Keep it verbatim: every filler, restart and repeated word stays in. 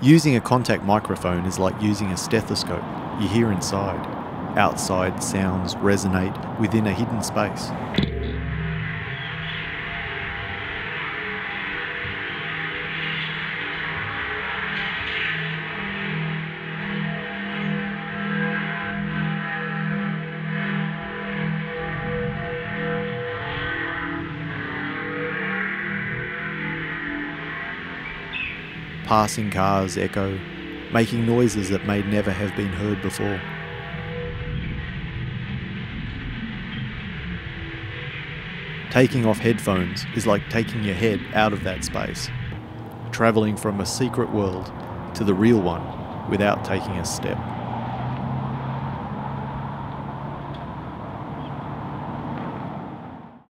Using a contact microphone is like using a stethoscope. You hear inside. Outside sounds resonate within a hidden space. Passing cars echo, making noises that may never have been heard before. Taking off headphones is like taking your head out of that space, travelling from a secret world to the real one without taking a step.